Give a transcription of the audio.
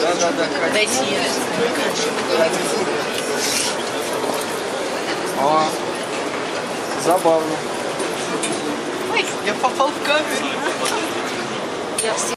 Да. Дайте. О, забавно. Ой, Я попал в камеру. я все